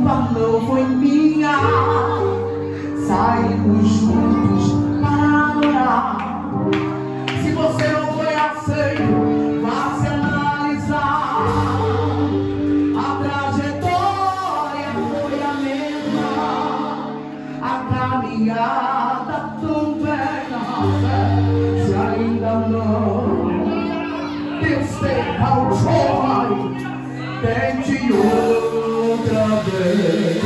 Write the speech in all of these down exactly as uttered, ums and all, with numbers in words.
culpa não foi minha. Saímos juntos para adorar. Se você não foi aceito, vá se analisar. A trajetória foi a mesma, a caminhada também. Se ainda não, Deus tem controle. Tente outra vez,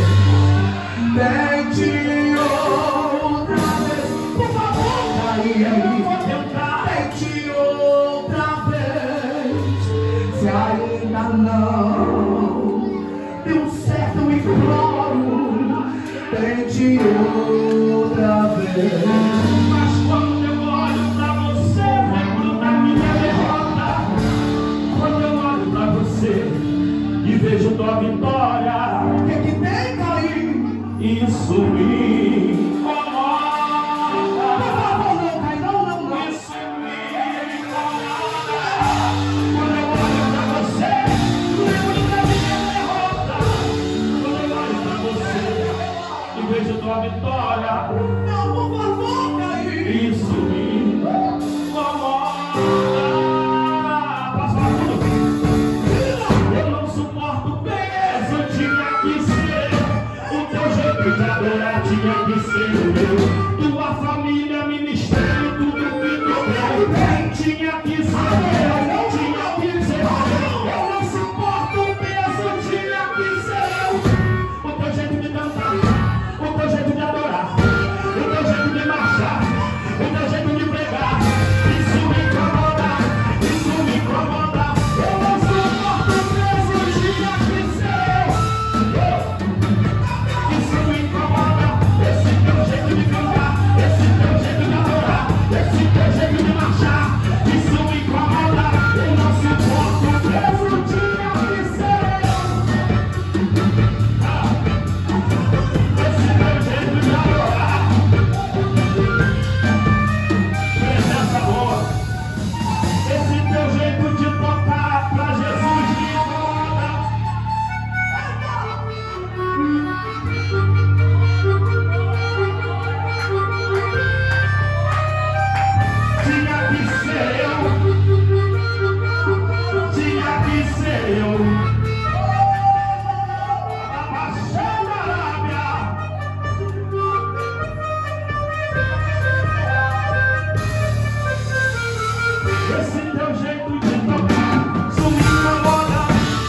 tente outra vez, por favor, aí, aí, tente outra vez. Se ainda não deu certo, eu imploro, tente outra vez. Mas quando eu olho pra você, lembro da minha derrota. Quando eu olho pra você e vejo tua vitória, O que que tem, Caim? isso me incomoda. Por favor, não, Caim, não, não, não. Isso me incomoda. Quando eu olho pra você, lembro da minha derrota. Quando eu olho pra você e vejo tua vitória, Não, por favor, Caim. isso me incomoda. Posso falar tudo? Eu não suporto o peso, tinha que ser o teu jeito de adorar, tinha que ser o meu. Tua família, ministério, tudo que tu tem, tinha que ser eu, tinha que ser eu. Eu não suporto o peso, tinha que ser eu. O teu jeito de cantar, o teu jeito de adorar, o teu jeito de marchar, o teu jeito de pregar, isso me incomoda, isso me incomoda. Eu não suporto o peso, tinha que ser eu. Isso me incomoda, esse teu jeito de cantar, esse teu jeito de adorar, esse teu jeito de marchar, isso me incomoda. Eu não suporto o peso, tinha que ser eu. Ah, esse teu jeito de adorar, presença boa, esse teu jeito de tocar pra Jesus me incomoda. Tinha que ser eu, tinha que ser eu. Abaixando a lábia, esse teu jeito de tocar, isso me incomoda,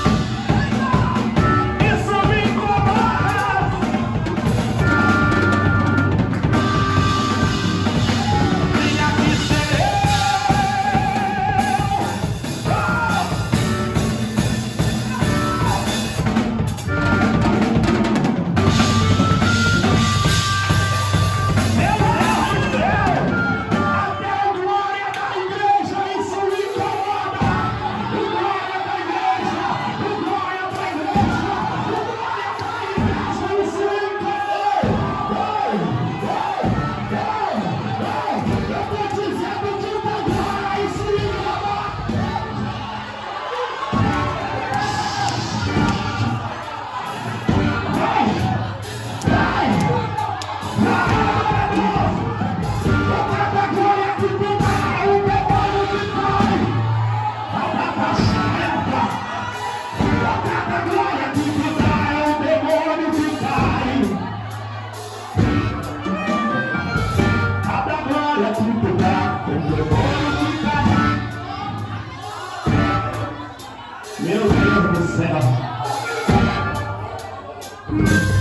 isso me incomoda. Tinha que ser Meu Deus do céu! Até a glória da igreja, isso me incomoda! O glória da igreja! O glória da igreja! O glória da igreja, isso me incomoda! Eu tô dizendo que o glória, isso me incomoda! Vai! Vai! Vai! A glória que tu dá, o demônio que cai. A glória que tu dá, é o demônio que cai. Cada glória que tu dá, é o demônio que cai. Meu Deus do céu.